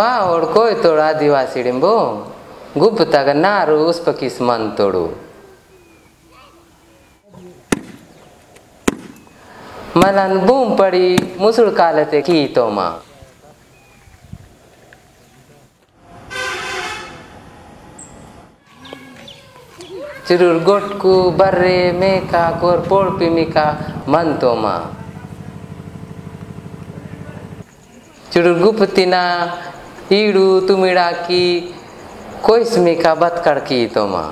माँ और कोई तोड़ आदिवासी डिम्बो गुप्ता का नारू उस पर किस मन तोड़ू मलन बूम पड़ी मुसुड़ कालते की तो माँ चिरुर गोटकू बर्रे मेका कोर पोड़ पिमिका मन तो माँ चिरुर गुप्तिना ईडू तुमिड़ा की कोई स्मिका बतकड़ की तो माँ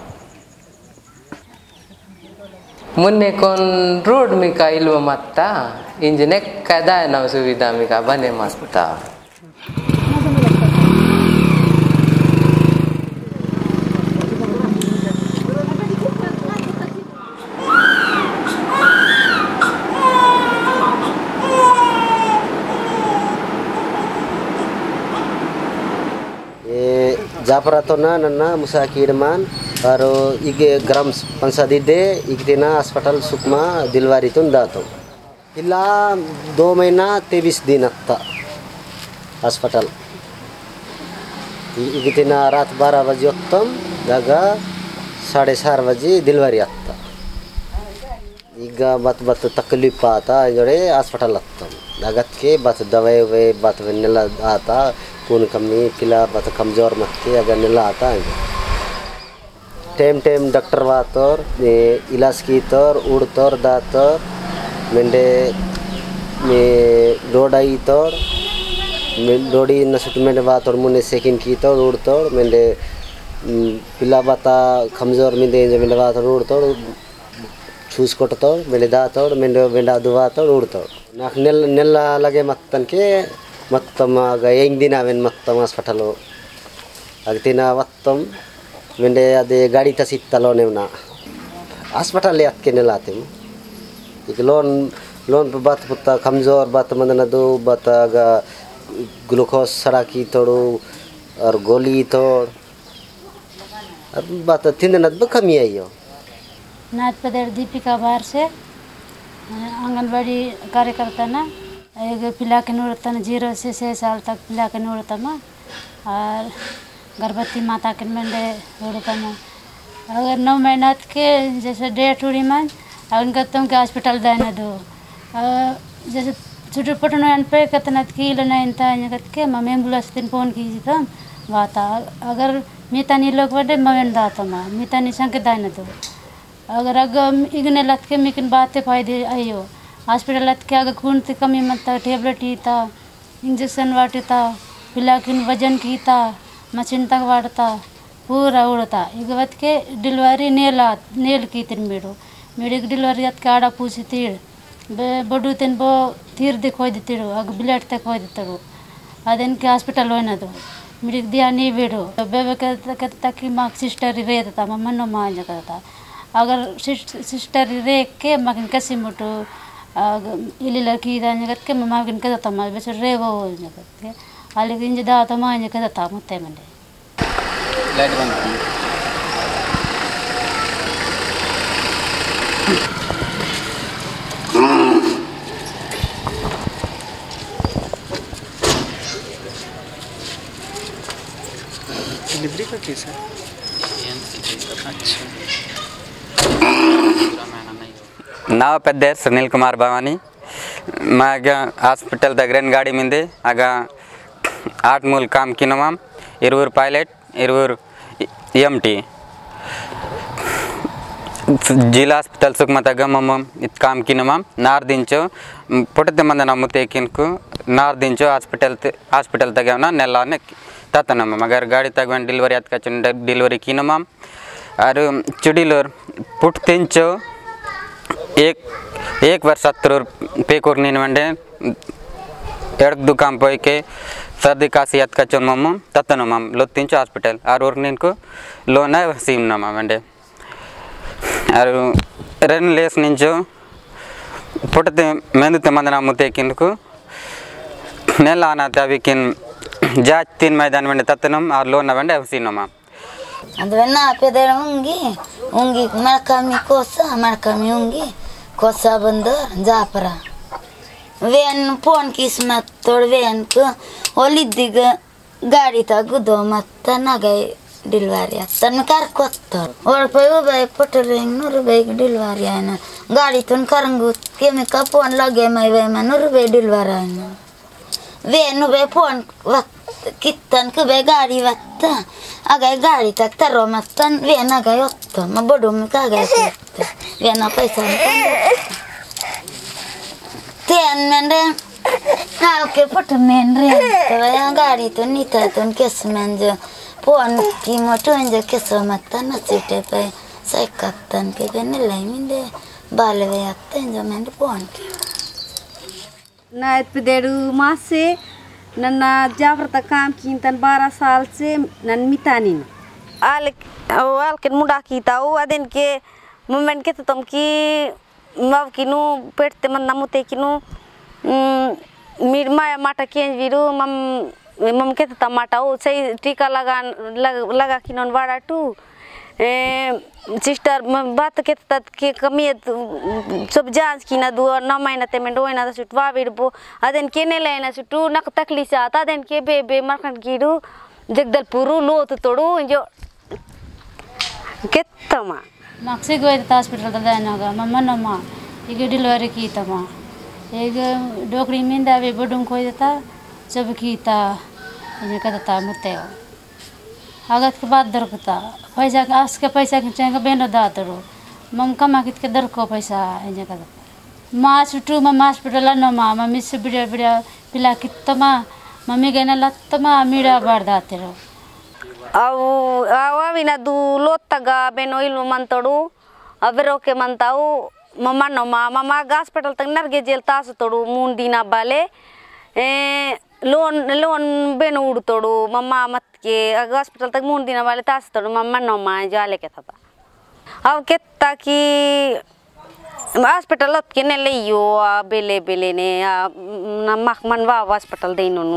मुन्ने कौन रोड मिका इल्व मत्ता इंजने कैदा है ना सुविधा मिका बने मत्ता जापरा तो ना नन्ना मुसा कीड़मान और इगे ग्राम पंचायत दे इगदिना अस्पताल सुकमा दिलवारी तुम दातो इला 2 महीना 23 दिन अत्ता अस्पताल इगदिना रात 12 बजे उत्तम दागा 4:30 बजे दिलवारी अत्ता इगा बत तकलीफ आता जोड़े अस्पताल अत्तम दागत के बत दवाई वे बत वेनेला आता कौन कमी पिला बत कमजोर मत के अगर नेला आता है टेम डॉक्टर वातर इलाज की तर उड़ तर दातर मेंढे में डोडाई तर डोडी नसुट मेंढे वातर मुने सेकिन की तर उड़ तर मेंढे पिला बाता कमजोर मेंढे जो मेंढे वातर उड़ तर छूस कोट तर मेंढे दातर मेंढे मेंढा दुआ तर उड़ तर नाक नेला लगे मत्तन के मत्तम आग एक दिन आवेन मत्तम अस्पतालो अगतिना वत्तम मेंढे अदे गाड़ी तसित्तलो नेवना अस्पताल ले अक्के नेलाते एक लोन पे बात पुत्ता कमजोर बात मंदना दो बात आगा ग्लूकोज सड़ा की तोड़ो और गोली तोड़ अब बात तीन नद कमी आई हो नाथ पदर दीपिका बाहर से आंगनबाड़ी कार्यकर्ता ना एक पिला के नूरतन 0 से 6 साल तक पिला के नूरतम और गर्भवती माता के मेंढे नूरतम अगर 9 महीना के जैसे डेट उड़ी मन उनका तुम के हॉस्पिटल देने दो जैसे छोटे पटन पे कितना की लेना इंता के मम एम्बुलेंस दिन फोन की तम वाता अगर मिता नी लोग बड़े मवेन दाता माँ मिता नी संग दाने दो अगर इगने लत के मिकन बातें फायदे आयो हॉस्पिटल लत के अगर खून से कमी मत टेबलेट ही था इंजेक्शन वाटता पिला की वजन की था मशीन तक वाटता पूरा उड़ता एक बात के डिलीवरी नेल की तीन मेरी डिलीवरी के आड़ा पूछी तीड़ बड़ू तीन बो तीर दिखोई देती अग ब्लड तक हो देते अदेन के हॉस्पिटल होना दो मेरी दिया नहीं बेड़ो बेबे कहता कि माँ सिस्टर रे देता मम्मा माँ करता अगर सिस्टर रे के मगन कैसी मोटो इली लड़की जगत के मम्मा किन कहता माँ वैसे रे वो जगत के हाल के इंज दाता माँ कहता मुत्ते मंडे लाइट बंद डिलीवरी का केस है अच्छा नाव पेद्दे सुनील कुमार भवानी मैं हास्पिटल दग्रेन गाड़ी मिंदे आगा 8 मूल काम किनमाम 20 पायलट 20 एमटी जिला हास्पिटल सुकमा तगम इत काम किनमाम नार दिंचो पुटते मंद नमुते किनको नार दिंचो हास्पिटल तगना नेलाने ततनम मगर गाड़ी तगवन डिलीवरी का डिलीवरी किनमाम और चुड़ीलोर पुटतिंचो एक वर्ष 70 पेकोर नीनवंडे एड़ दुकान पोई के सर्दी कासी याद का चुन मम ततनम लोतिंचो हॉस्पिटल और नीनको लोन है सीम नमा मंडे और रेन लेस निंचो पुटते मेंदुते मंदना मुते किनको नेलाना तभी किन जाच 3 मैदान मंडे ततनम और लोन वंडे सीनमा अंदरना पेदर उंगी मरकमी उंगी कोसा बंदर जापरा वेन फोन किस्मत तोड़ वेन को होली दिग गाड़ी था गुदो मत ना गए डिलवारी तन कर कोत्तर और पे बे पटरेंग नूर बे डिलवारी है ना गाड़ी तुन करंगु के में कपोन लगे मैं वे में नूर बे डिलवारी है ना वे नु बे फोन वक्त कितन के बे गाड़ी वक्त अगर गाड़ी तक तरो मतन वे ना गए ओत्तो मैं बड़ो में का गए वे ना पैसा तेन मैंने हाँ के पटमेन रे तो यहाँ गाड़ी तो नहीं था तो उनके समान जो फोन की मोटो जो के समझता ना सीटे पे सही कप्तान के बने लाई मिले बाल वे आते हैं जो मैंने फोन की ना इतने मास से नन्ना जाफर तक काम की तन 12 साल से नन मितानी आल के मुंडा की था वो अदिन के मोमेंट के तो तुम की मव किनु पेटते मन नमुते किनु मिरमा माटा के वीरू मम के तो टमाटा वो सही टीका लगा कि नॉन वाड़ा टू सिस्टर बात के तत के कमी सब जांच की ना दो 9 महीना ते में डोइना सुटवा बिरबो अदन के ने लेना सुटू नक तकलीफ से आता देन के बे मरखन गिरू जगदलपुर लोत तोड़ू जो केतमा मक्सी गए हॉस्पिटल दायनागा मम्मा नम्मा ಈಗ ಡಿಲಿವರಿ ಕೀತಮ್ಮ ಈಗ ಡೋಕ್ರಿ ಮಿಂದ ಅವೆ ಬಡುಂಗ್ ಕೊಯ್ದತಾ जब कीता ये कहता मुते आगत के बाद दरकता पैसा आस के पैसा के चाहे बेनो दातरो मम कमा कित के दर को पैसा ये कहता मास टू म हॉस्पिटल न मा मम्मी से बिड़ा बिड़ा पिला कितमा मम्मी गने लत्तमा मीड़ा बार दाते रो अवा विना दू लोतगा बेनो इल्म मंतड़ू अबरो के मंताऊ मम्मा नो मामा हॉस्पिटल तक नरगे जेल तास तोड़ू मून दीना बाले लोन बेन उड़ तोड़ू मम्मा मत के हॉस्पिटल तक मून दीना वाले तास तोड़ू मम्मा नो माँ जाले के था अब कितना कि हॉस्पिटल के ने ले यो बेले ने नमक मनवा हॉस्पिटल दे नु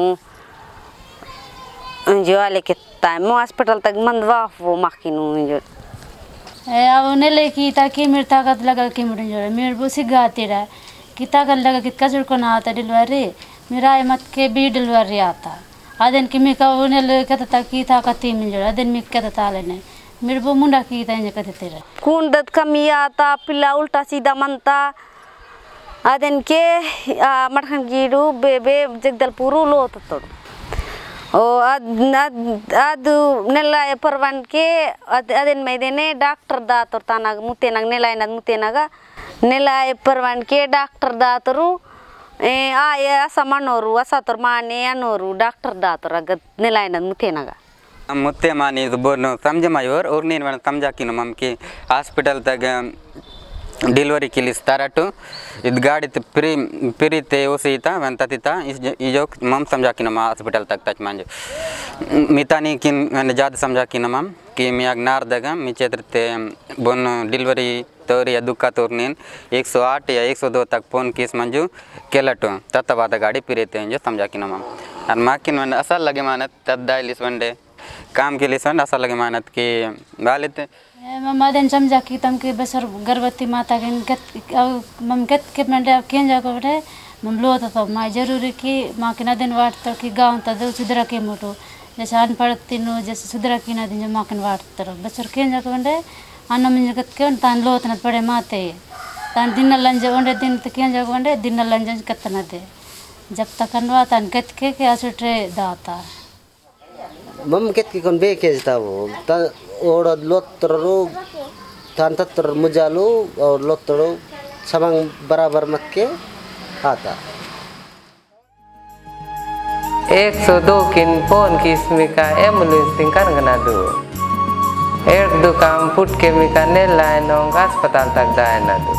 जाले के टाइम हॉस्पिटल तक मनवा वो माकिनु जो अब ने ले की ताकि मेरे ताकत लगा कि मेरे बुसी गाते रहा कि ताकत लगा कि कसर को ना आता डिलीवरी मेरा मत के भी डिलीवरी आता आदन की मैं का उन्हें ले कहता कि ताकत ही मिल जाए आदन मैं कहता ताले ने मेरे वो मुंडा की ताने कहते तेरा कौन दत कमी आता पिला उल्टा सीधा मनता आदन के मरखन गिरू बेबे जगदलपुर लो तो ओ अद नेला परवन के अदन मैदेने डॉक्टर दा तो ताना मुते नग नेला नद मुते नगा नेला परवन के डॉक्टर दा तरू आये असमनोरु असतर माने अनोरु डॉक्टर दा तो रग नेला नद मुते नगा मुते मानी बोनो समझ मायोर और नीन वन समझा कि मम की हॉस्पिटल तक डिलीवरी के लिए स्टार्ट इद गाड़ी ते प्री ते उसीता वंततिता इस जो मम समझा कि नम हॉस्पिटल तक टच मांजो मितानी कि ज़्यादा समझा कि नम कि मी अगनार दगा मी चेत्रते बोन डिलीवरी तोर या दुक्का तोर नीन 108 या 102 तक फोन किस मंजू केलटो तत्वाद गाड़ी पिरेते जो समझा कि नम और माँ कि असल लगे मानत तब दाइलिस वनडे काम के लिए सन असल लगे मानत कि बालित मम्मा दिन समझा कि तम के बसर गर्भवती माता के मम के मंडे कें जाको बटे मम लो तो माँ जरूरी कि माँ के ना दिन वाट तो कि गाँव तो सुधरा के मोटो जैसे अनपढ़ तीनों जैसे सुधरा की ना दिन जो माँ के वाट तो बसर कें जाको बंडे अन्न मिल के तान लो तो पड़े माते तान दिन लंज वंडे दिन तो कें जाको बंडे दिन लंज कतना दे जब तक अनवा तान कत के आसुट्रे दाता मम केत की कोन बेके जता वो त ओड लोत्रो थान तत्र मुजालो और लोत्रो सबंग बराबर मत के आता 102 किन फोन किस्मिका ambulance tingkar nganadu du kam put ke mika nela nong अस्पताल तक दायनadu